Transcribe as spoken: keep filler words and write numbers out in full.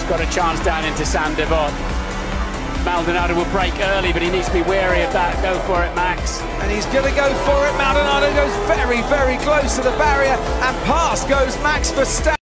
got a chance down into San Devot. Maldonado will break early, but he needs to be wary of that. Go for it, Max. And he's going to go for it. Maldonado goes very, very close to the barrier, and past goes Max Verstappen.